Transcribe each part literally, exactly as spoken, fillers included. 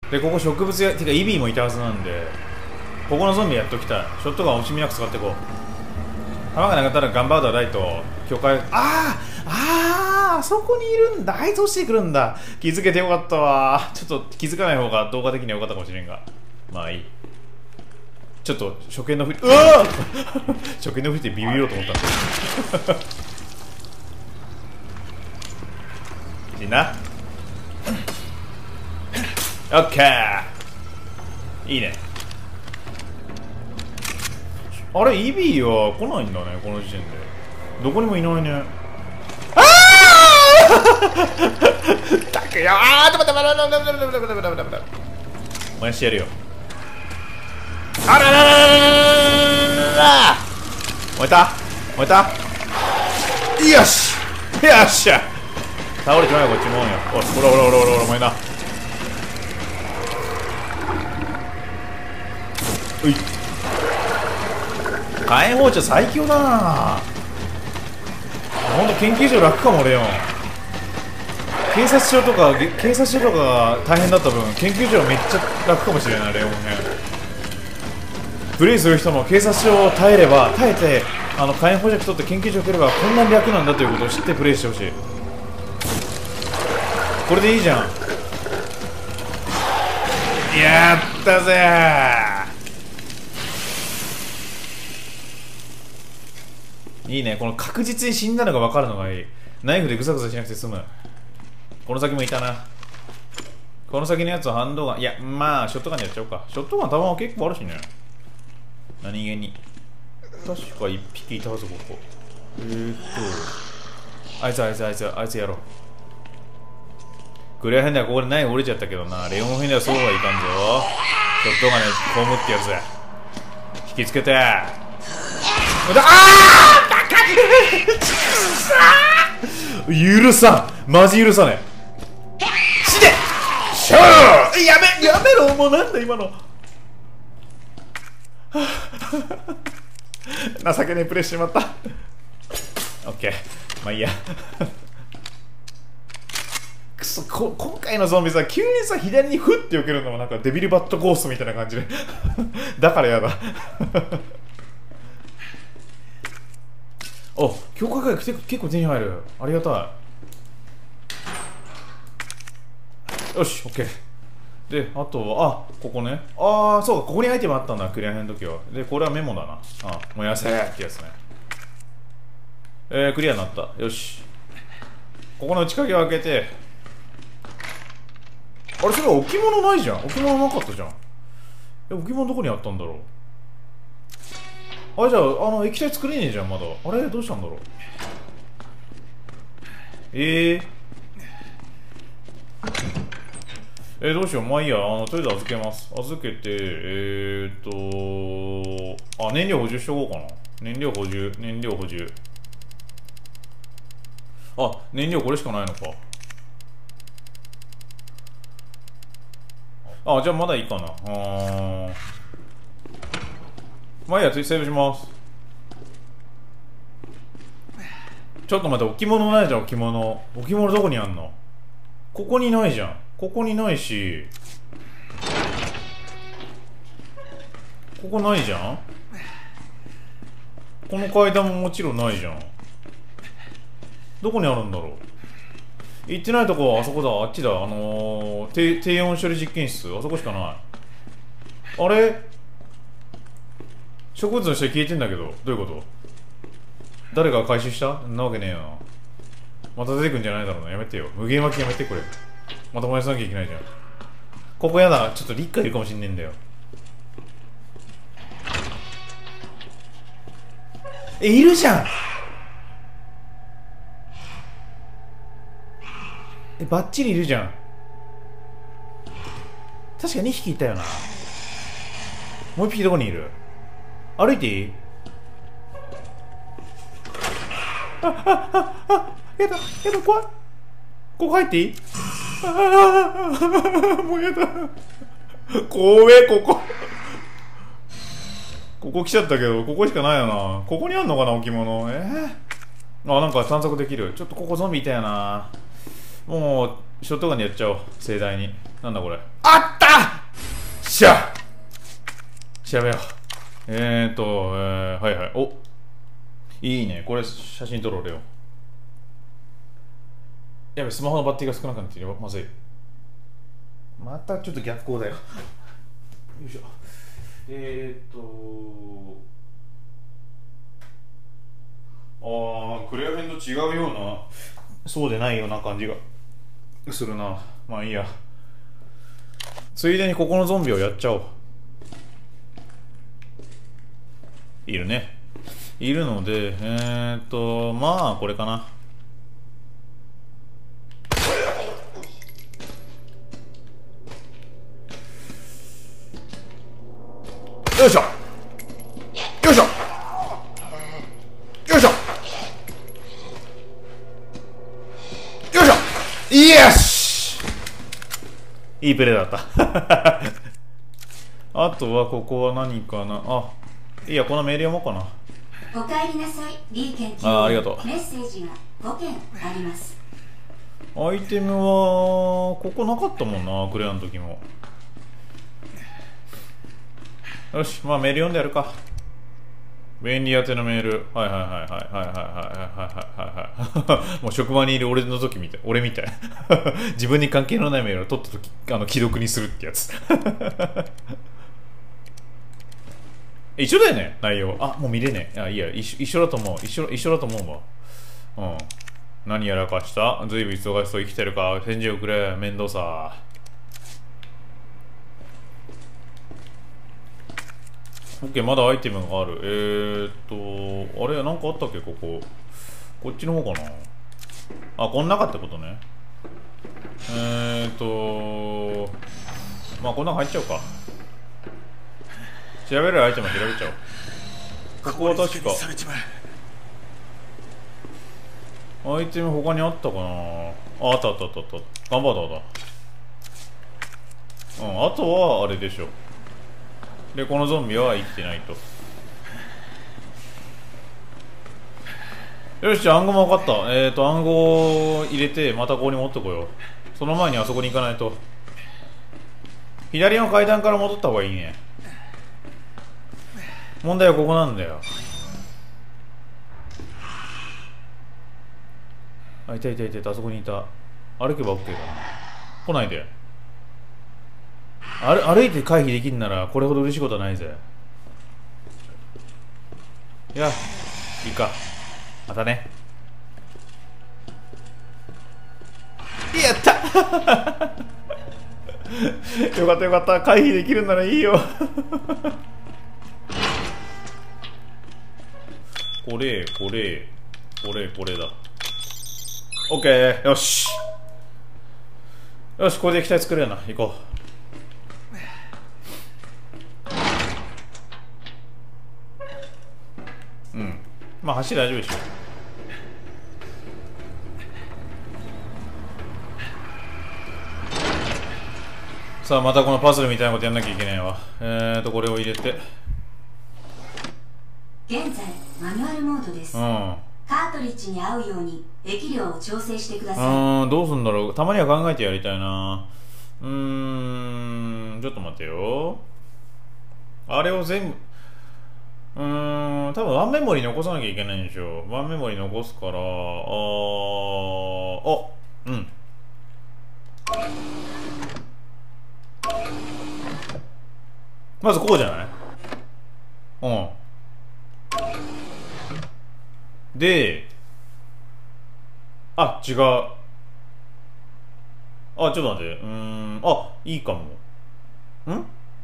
で、ここ植物や、てかイビーもいたはずなんで、ここのゾンビやっときたい。ショットガン惜しみなく使っていこう。弾がなかったらガンバーダーライト、境界、あーあーあそこにいるんだ。あいつ落ちてくるんだ。気づけてよかったわ。ちょっと気づかない方が動画的にはよかったかもしれんが。まあいい。ちょっと初見のふり、うわ初見のふりってビビろうと思ったんだ。いいな。オッケー。いいね。あれ、イビーは来ないんだね、この時点で。どこにもいないね。ああたくよー、ちょっと待って、待って、待って、待って、待って、待って、待って、待って、燃やしてやるよ。あららららららら、燃えた燃えた、よしよっしゃ、倒れちまうよ、こっちもんよ。おい、ほらほらほらほらほら、燃えな。うい、火炎包丁最強だな。ほんと研究所楽かも俺よ。警察署とか警察署とかが大変だった分、研究所はめっちゃ楽かもしれない。レオン編プレイする人も警察署を耐えれば耐えて、あの火炎放射器取って研究所を来ればこんなに楽なんだということを知ってプレイしてほしい。これでいいじゃん。やったぜー。いいね、この確実に死んだのが分かるのがいい。ナイフでグサグサしなくて済む。この先もいたな。この先のやつはハンドガン、いやまあショットガンでやっちゃおうか。ショットガン弾は結構あるしね。何気に確かいっぴきいたはず。ここえーっとあいつあいつあいつあいつやろう。クリア編ではここでナイフ折れちゃったけどな。レオン編ではそうはいかんぞ。ショットガンでこうむってやるぜ。引きつけて、ああバカ許さん、マジ許さねえ。死ねしょー、やめやめろ。もうなんだ今の情けねえプレイしてしまった。オッケー、まあいいや。くそ、こ今回のゾンビさ、急にさ左にフッて避けるのもなんかデビルバットゴーストみたいな感じでだからやだ。お、強化回復結構手に入る。ありがたい。よし、オッケー。で、あとは、あ、ここね。ああ、そうか、ここにアイテムあったんだ、クリア編の時は。で、これはメモだな。あ、燃やせーってやつね。えー、クリアになった。よし。ここの内鍵を開けて。あれ、それ置物ないじゃん。置物なかったじゃん。え、置物どこにあったんだろう。あ、じゃあ、あの、液体作れねえじゃん、まだ。あれどうしたんだろう。ええー。えー、どうしよう。まあいいや。あの、とりあえず預けます。預けて、えーっと、あ、燃料補充しとこうかな。燃料補充、燃料補充。あ、燃料これしかないのか。あ、じゃあまだいいかな。あー。まあいいや、セーブします。ちょっと待って、置物ないじゃん、置物。置物どこにあんの？ここにないじゃん。ここにないし。ここないじゃん。この階段ももちろんないじゃん。どこにあるんだろう。行ってないとこはあそこだ、あっちだ。あのー、低、低温処理実験室。あそこしかない。あれ植物の下消えてんだけど、どういうこと？誰が回収した？んなわけねえよな。また出てくんじゃないだろうな。やめてよ。無限巻きやめて、これ。また燃やさなきゃいけないじゃん。ここやだ。ちょっとリッカいるかもしんねえんだよ。え、いるじゃん。え、バッチリいるじゃん。確かにひきいたよな。もういっぴきどこにいる？歩いていい？あ、あ、あ、あ、やだ、やだ、怖い。ここ入っていい？ああ、もうやだ。怖え、ここ。ここ来ちゃったけど、ここしかないよな。ここにあんのかな、置物。えー、あ、なんか探索できる。ちょっとここゾンビいたよな。もう、 ショットガンでやっちゃおう。盛大に。なんだこれ。あったしゃ調べよう。えーと、えー、はいはい。お、いいね。これ写真撮ろう、レオ。やべ、スマホのバッテリーが少なくなってるよ。まずい。またちょっと逆光だよ。よいしょ。えーとあー、クレア編と違うような、そうでないような感じがするな。まあいいや。ついでにここのゾンビをやっちゃおう。いるね。いるので、えーっと、まあ、これかな。よいしょよいしょよいしょよいしょイエスいいプレーだったあとはここは何かなあ、いいや、このメール読もうかな。 お帰りなさい、リーケンティー。 ああ、ありがとう。 メッセージがごけんあります。 アイテムはここなかったもんな、クレアの時も。よし、まあメール読んでやるか。便利宛てのメール。はいはいはいはいはいはいはいはいはいはいもう職場にいる俺の時みたい。俺みたい自分に関係のないメールを取った時、あの既読にするってやつ一緒だよね、内容。あ、もう見れねえ。あ、いいや、一緒、一緒だと思う。一緒、一緒だと思うわ。うん。何やらかした。ずいぶん忙しそう。生きてるか。返事をくれ。面倒さ。オッケー、まだアイテムがある。えーっと、あれ、なんかあったっけ、ここ。こっちの方かな。あ、こん中ってことね。えーっと、まあ、こん中入っちゃうか。調べるアイテム調べちゃおう。ここは確かアイテム他にあったかなあ。あったあったあったあった。頑張っただ。うん、あとはあれでしょ。で、このゾンビは生きてないと。よし、じゃあ暗号も分かった。えっと、暗号を入れてまたここに持ってこよう。その前にあそこに行かないと。左の階段から戻った方がいいね。問題はここなんだよ。あ、いたいたいたいた、あそこにいた。歩けば OK だな。来ないで。歩歩いて回避できるならこれほど嬉しいことはないぜ。いや、いいか。またね。やったよかったよかった。回避できるならいいよこれこれこれこれだ。オッケー。よしよし、これで液体作れるな。行こう。うん、まあ走り大丈夫でしょ。さあ、またこのパズルみたいなことやんなきゃいけないわ。えーとこれを入れて。 現在マニュアルモードです。 うん、 カートリッジに合うように液量を調整してください。 うーん、どうすんだろう。たまには考えてやりたいな。うーん、ちょっと待ってよ。あれを全部、うーん、多分ワンメモリ残さなきゃいけないんでしょ。ワンメモリ残すから、あー、あ、うん。まずこうじゃない？うん。で、あ、違う。あ、ちょっと待って。うーん、あ、いいかも。ん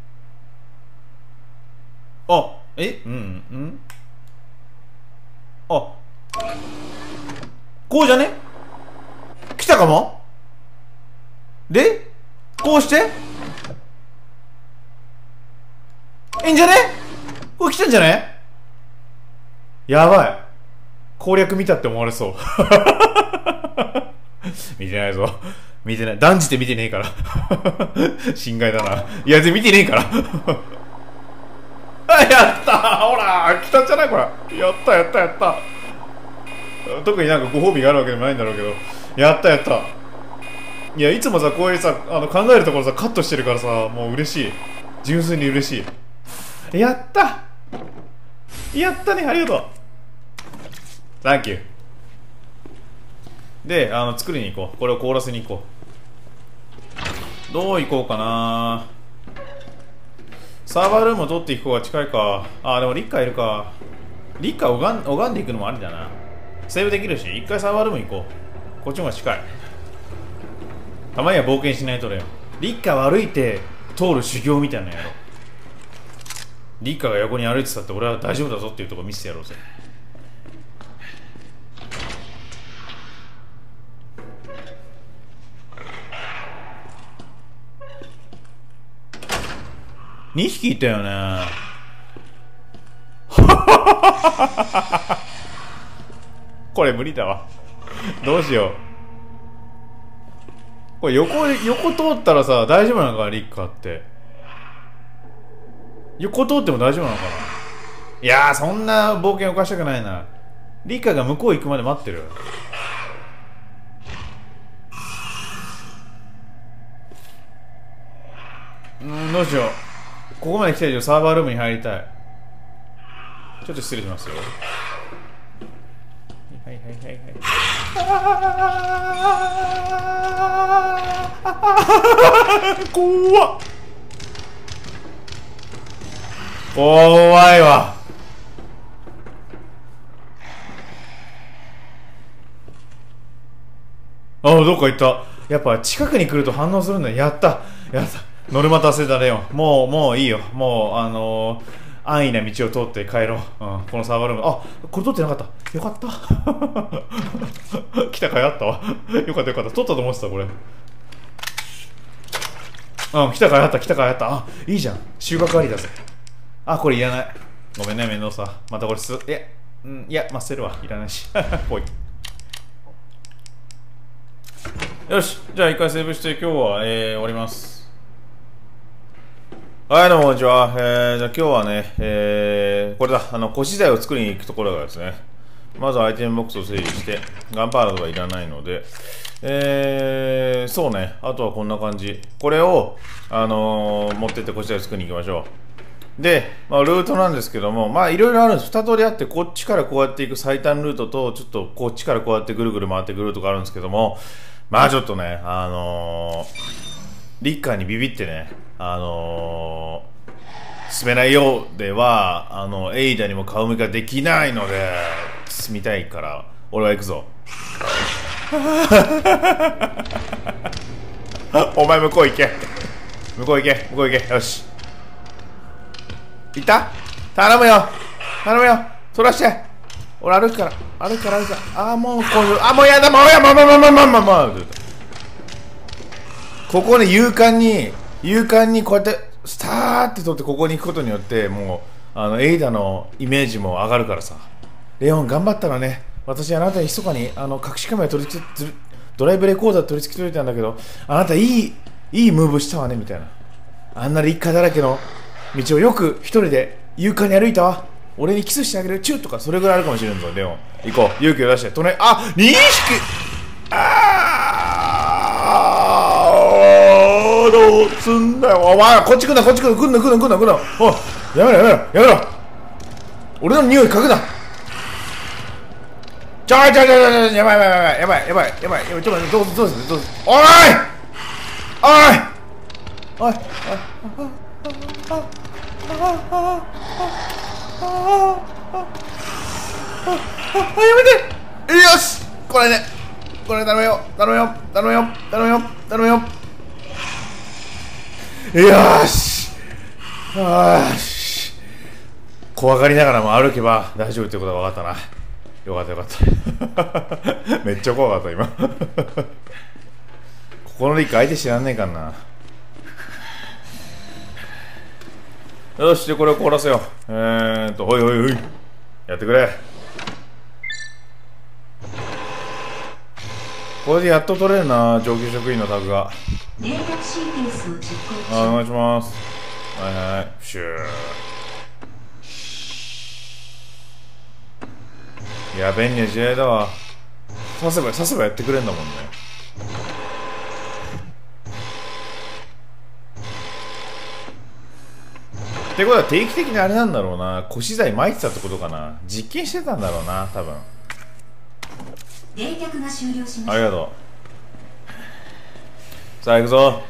あ、えうん、んあ、こうじゃね？来たかも？で、こうしていいんじゃね？これ来たんじゃね？やばい。攻略見たって思われそう見てないぞ。見てない。断じて見てねえから心外だな。いや、全然見てねえからあ、やったー。ほら来たんじゃないこれ。やったやったやった。特になんかご褒美があるわけでもないんだろうけど、やったやった。 いや、いつもさ、こういうさ、あの考えるところさ、カットしてるからさ、もう嬉しい。純粋に嬉しい。やったやったね、ありがとう。サンキュー。で、あの、作りに行こう。これを凍らせに行こう。どう行こうかな。サーバールームを取っていく方が近いか。あ、でもリッカーいるか。リッカー拝ん、拝んでいくのもありだな。セーブできるし、一回サーバールーム行こう。こっちの方が近い。たまには冒険しないとだよ。リッカーを歩いて通る修行みたいなのやろう。リッカーが横に歩いてたって俺は大丈夫だぞっていうとこ見せてやろうぜ。にひきいたよね。これ無理だわ。どうしよう。これ横横通ったらさ、大丈夫なのかな、リッカーって。横通っても大丈夫なのかな。いやー、そんな冒険を犯したくないな。リッカーが向こう行くまで待ってる。うーん、どうしよう。ここまで来た以上サーバールームに入りたい。ちょっと失礼しますよ。はいはいはいはい。怖っ。怖いわ。あ、どっか行った。やっぱ近くに来ると反応するんだ。やったやった。ノルマ達成だねよ。もうもういいよ。もうあのー、安易な道を通って帰ろう、うん、このサーバールーム。あ、これ取ってなかった。よかった来たかいあったわ。よかったよかった。取ったと思ってたこれ。うん、来たかいあった来たかいあった。あ、いいじゃん、収穫ありだぜ。あ、これいらない。ごめんね、面倒さ。またこれす、いや、うん、いや、まあ、捨てるわ。いらないし。ほい。よし、じゃあ一回セーブして今日は、えー、終わります。はい、どうもこんにちは。えー、じゃあ今日はね、えー、これだ、あの、古資材を作りに行くところがですね、まずアイテムボックスを整理して、ガンパウダーはいらないので、えー、そうね、あとはこんな感じ。これを、あのー、持ってって古資材を作りに行きましょう。で、まあ、ルートなんですけども、まあ、いろいろあるんです。二通りあって、こっちからこうやっていく最短ルートと、ちょっとこっちからこうやってぐるぐる回ってくるルートがあるんですけども、まあ、ちょっとね、あのー、リッカーにビビってね、あのー、進めないようでは、あの、エイダにも顔向けができないので、進みたいから、俺は行くぞ。お前向こう行け。向こう行け、向こう行け。よし。行った？頼むよ。頼むよ。そらして。俺歩くから。歩くから歩くから。あーもう、こう、あ、もうやだ、もうや、もう、もう、もう、もう、もう、もう、もう。ここね、勇敢に、勇敢にこうやって、スターって取ってここに行くことによって、もう、あの、エイダのイメージも上がるからさ。レオン、頑張ったらね、私あなたに密かに、あの、隠しカメラ取り付け、ドライブレコーダー取り付けといたんだけど、あなたいい、いいムーブしたわね、みたいな。あんなリッカーだらけの道をよく一人で勇敢に歩いたわ。俺にキスしてあげる、チューとか、それぐらいあるかもしれんぞ、レオン。行こう、勇気を出して、隣、あ、にひきあー、どうすんだよ。お前、こっち来んな、こっち来んな、来んな、来んな、来んな、来んな。おい、やめろ、やめろ、やめろ。俺の匂い嗅ぐな。ちょいちょいちょいちょい、やばいやばいやばいやばいやばいやばいやばい、ちょっと待って、どうぞどうぞどうぞ。おいおいおいおい、やめて。よし、これね、これ頼むよ、頼むよ、頼むよ、頼むよ、頼むよ。よし、よし。怖がりながらも歩けば大丈夫ってことが分かったな。よかったよかっためっちゃ怖かった今ここのリッカー相手知らんねえかんな。よし、でこれを凍らせよう。えーっと、おいおいおい、やってくれ。これでやっと取れるな、上級職員のタグが。 冷却シーケンスを実行中。 あ、お願いします。はいはい、シュー。いや、便利な時代だわ。刺せば刺せばやってくれんだもんね。 ってことは定期的にあれなんだろうな、固死剤撒いてたってことかな。実験してたんだろうな、多分。 冷却が終了しました。 ありがとう。さあ行くぞ。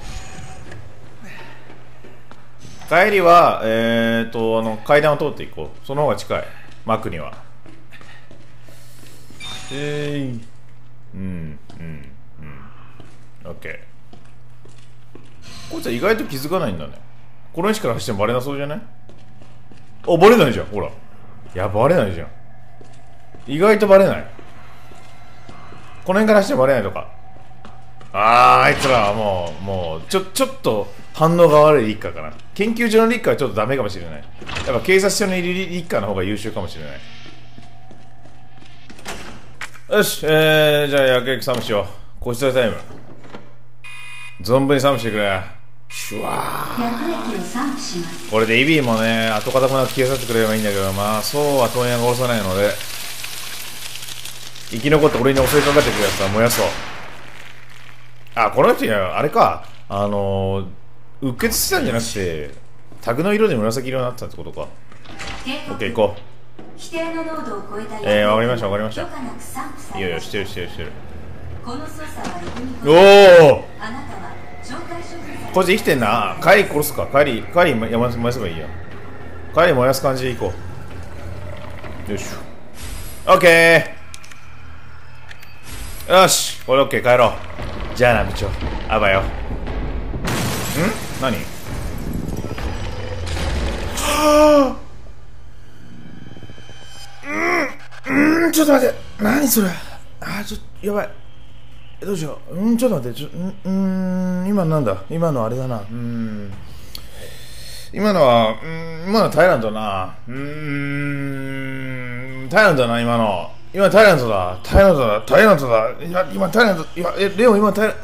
帰りはえーとあの階段を通っていこう。その方が近い、マックには。えーうんうんうん。オッケー。こいつは意外と気づかないんだね。この位置から走ってもバレなそうじゃない？あ、バレないじゃん、ほら。いや、バレないじゃん。意外とバレない。この辺から走ってもバレないとか。あー、あいつらはもう、もう、ちょ、ちょっと反応が悪いリッカーかな。研究所のリッカーはちょっとダメかもしれない。やっぱ警察署にいるリッカーの方が優秀かもしれない。よし、えー、じゃあ焼き焼きサムしよう。個室タイム。存分にサムしてくれ。シュワー。 薬液を散布します。 これでイビーもね、後片もなく消え去ってくれればいいんだけど、まあ、そうは問屋が殺さないので、生き残って俺に襲いかかってくるやつは燃やそう。あ、この人や、あれか、あのー、うっ血してたんじゃなくて、タグの色で紫色になってたってことか。オッケー、行こう。 規定の濃度を超えた薬液をえー、わかりました、わかりました。 許可なく散布されます。 いやいや、してるしてるしてる。 この操作はレコにおお、 あなたは懲戒処分されこいつ生きてんな。帰り殺すか。帰り、帰り燃やせばいいや。帰り燃やす感じでいこう。よいしょ。オッケー。よし、これオッケー、帰ろう。じゃあな、部長。あばよ。ん？何？はぁ、うん、うん、ちょっと待って。何それ。あ、ちょっと、やばい。どうしよう。うん、ちょっと待って。ちょ、ん、うん、今なんだ。今のあれだな。うん。今のは、うん、今のはタイランドだな。うーん、タイランドだな、今の。今タイランドだ。タイランドだ。タイランドだ。今、今タイランド。今、え、レオン、今タイラン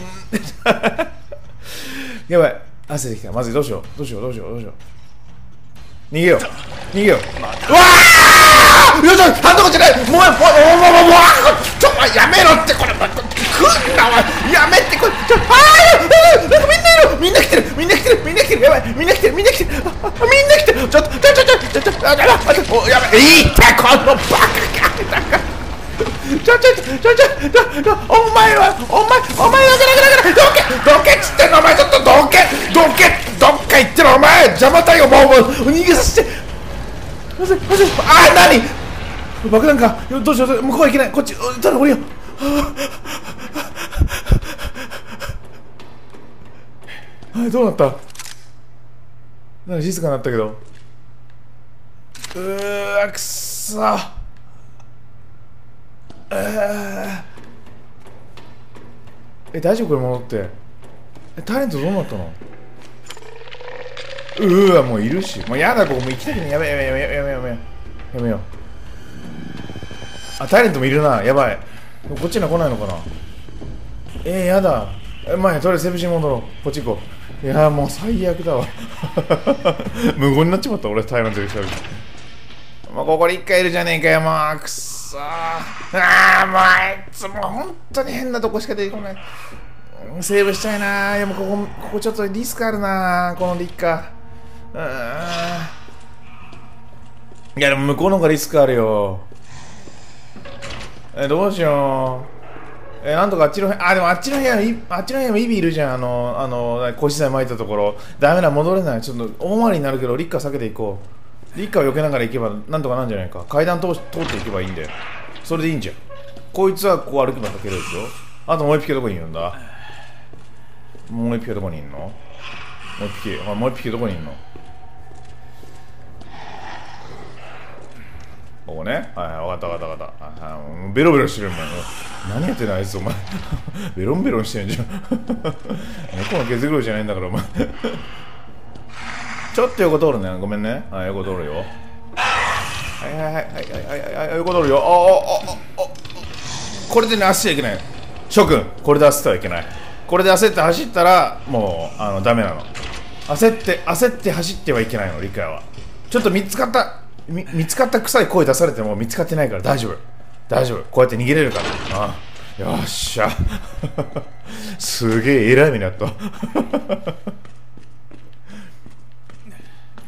ド。やばい。汗できた。まずい、どうしよう。どうしよう、どうしよう、どうしよう。逃げよう。逃げよう。うわー！よいしょ！ハンドコじゃない！もう、もう、もう、もう、もう、ちょ、やめろって、これ、来んな、おい！やめって、これ、ちょ、あー！なんかみんないる！みんな来てる！みんな来てる！みんな来てる！やばい！みんな来てる！みんな来てる！みんな来てる！ちょっと、ちょ、ちょ、ちょ、ちょ、ちょ、あ、やばい！お、やばい！いいって、このバカが！ちょ、ちょ、ちょ、ちょ、ちょ、ちょ、お前は、お前、お前は、どけ、どけっつってんの、お前、ちょっとどけ、どけ、どっか行ってろ、お前、邪魔だよ、もう、もう、逃げさせて。まずい、まずい、あー、なに、爆弾か、どうしよう、向こうは行けない、こっち、ただ降りよう。はい、どうなった。なんか静かになったけど。うーわ、くっそー。ええ、大丈夫これ戻って。え、タレントどうなったの。うーわ、もういるし、もうやだ、ここもう行きたくない。やめやめやめやめやめやめやめよう。あ、タレントもいるな。やばい。こっちには来ないのかな。えー、やだ。え、前とりあえずセブシに戻ろう。こっち行こう。いやー、もう最悪だわ。無言になっちまった俺、タイラントで来た時。もうここに一回いるじゃねえかよ、もうくっそー。あー、もうあいつもう本当に変なとこしか出てこない。セーブしたいなー。いや、もうここ、ここちょっとリスクあるなー、このリッカー。うーん。いや、でも向こうの方がリスクあるよ。え、どうしよう。え、なんとかあっちの部屋、あ、でもあっちの部屋、あっちの部屋もイビいるじゃん。あの、あの、腰材巻いたところ。ダメだ、戻れない。ちょっと大回りになるけど、リッカー避けていこう。リッカーを避けながら行けば、なんとかなんじゃないか。階段通通っていけばいいんだよ。それでいいんじゃん。こいつはこう歩けば避けるでしょ。あともう一匹はどこにいるんだ。もう一匹はどこにいるの。もう一匹、あ、もう一匹はどこにいるの。ここね。はいはい、分かった分かった分かった。あ、ベロベロしてるもん。何やってんのあいつ、お前。ベロンベロンしてんじゃん。猫の毛づくろいじゃないんだから、お前。ちょっと横通るね。ごめんね。はい、横通るよ。はいはいはいはいはいはいはい、横通るよ。あああああ、これでね、焦っちゃいけない。諸君、これで焦ってはいけない。これで焦って走ったら、もう、あの、ダメなの。焦って、焦って走ってはいけないの、理解は。ちょっと見つかった、み見つかった臭い声出されても見つかってないから大丈夫。大丈夫。こうやって逃げれるから。ああ、よっしゃ。すげえ偉い目になった。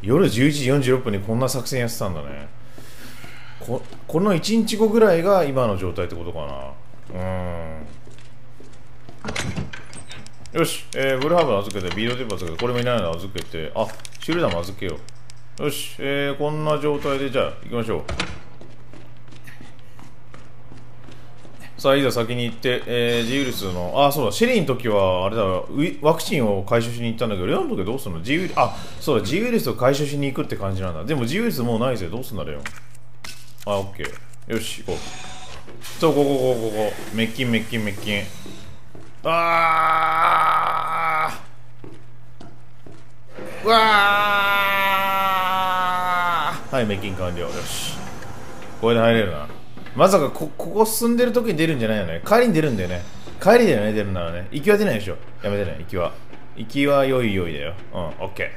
夜じゅういちじよんじゅうろっぷんにこんな作戦やってたんだね。こ, このいちにちごぐらいが今の状態ってことかな。うーん。よし、えー、ブルーハーブ預けて、ビードテープ預けて、これもいないの預けて、あ、シュルダーも預けよう。よし、えー、こんな状態でじゃあ行きましょう。さあ、いざ先に行って、えー、ジウイルスの、あ、そうだ、シェリーの時は、あれだ、ワクチンを回収しに行ったんだけど、レオンの時はどうすんの？ジウイルス、あ、そうだ、ジウイルスを回収しに行くって感じなんだ。でも、ジウイルスもうないぜ、どうすんだ、レオン。あ、オッケー。よし、行こう。そう、ここ、ここ、ここ。メッキン、メッキン、メッキン。あーうわーはい、メッキン完了。よし。これで入れるな。まさかこ、ここ進んでる時に出るんじゃないよね。帰りに出るんだよね。帰りだよね、出るならね。行きは出ないでしょ。やめてね、行きは。行きはよいよいだよ。うん、オッケ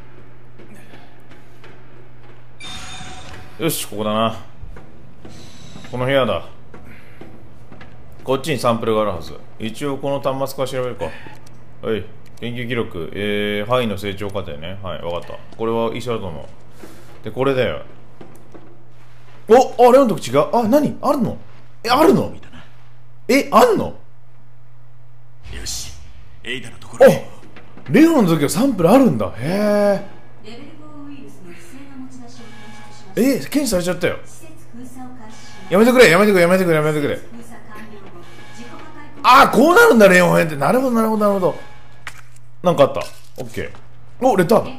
ー。よし、ここだな。この部屋だ。こっちにサンプルがあるはず。一応この端末から調べるか。はい。研究記録。えー、範囲の成長過程ね。はい、わかった。これは一緒だと思う。で、これだよ。お、あ、レオンの時違う。あ、何あるの？え、あるの？え、あんの？ よし、エイダのところへ。 あ、レオンの時はサンプルあるんだ。へレベルごウイルスの不正な持ち出しを検出しました。 え。え、検知されちゃったよ。 施設封鎖を開始します。 やめてくれ、やめてくれ、やめてくれ、やめてくれ。 封鎖完了後、自己破壊行為。 あ、こうなるんだ、レオン編って。なるほど、なるほど、なるほど。なんかあった。オッケー。お、レター。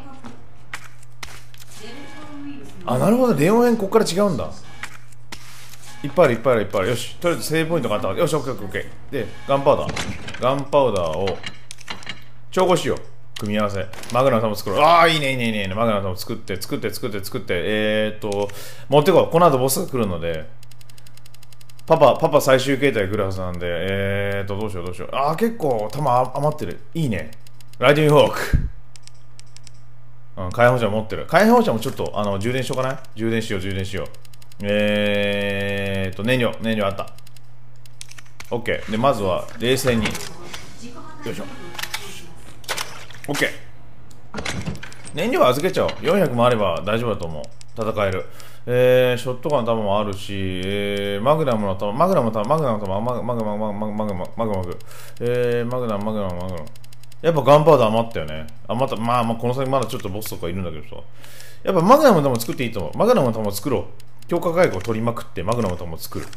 あ、なるほど、レオン編こっから違うんだ。いっぱいあるいっぱいあるいっぱいある。よし、とりあえずセーブポイントがあったから。よし、オッケーオッケーオッケー。で、ガンパウダー。ガンパウダーを調合しよう。組み合わせ。マグナムタム作ろう。ああ、いいねいいねいいね。マグナムタム作って作って作って作って。えーっと、持ってこう。この後ボスが来るので、パパ、パパ最終形態来るはずなんで、えーっと、どうしようどうしよう。ああ、結構弾余ってる。いいね。ライトニングホーク。うん、火炎放射持ってる。火炎放射もちょっとあの充電しようかな。充電しよう、充電しよう。えーっと、燃料、燃料あった。OK。で、まずは冷静に。よいしょ。OK。燃料は預けちゃおう。よんひゃくもあれば大丈夫だと思う。戦える。えー、ショットガンの弾もあるし、えー、マグナムの弾、マグナムの弾、マグナムの弾、マグマグマグマグマグマグマグマグマグ、えー、マグナム、マグナム、マグナム。やっぱガンパウダー余ったよね。余った。まあまあ、この先まだちょっとボスとかいるんだけどさ。やっぱマグナムの弾作っていいと思う。マグナムの弾を作ろう。強化回復を取りまくって、マグナムの弾を作る。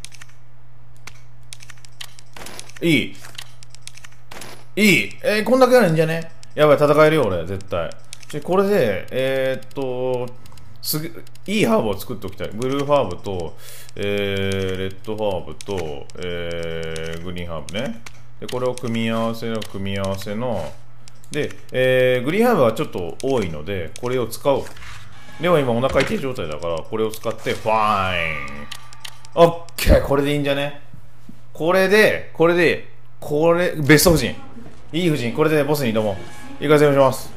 いい。いい。えー、こんだけあるんじゃね？やばい、戦えるよ、俺、絶対。でこれで、えー、っと、すぐ、いいハーブを作っておきたい。ブルーハーブと、えー、レッドハーブと、えー、グリーンハーブね。で、これを組み合わせの組み合わせの、で、えー、グリーンハーブはちょっと多いので、これを使おう。でも今お腹痛い状態だから、これを使って、ファイン。オッケー、これでいいんじゃね？これで、これで、これ、ベスト夫人。いい夫人、これでボスに挑もう。行かせてもらいます。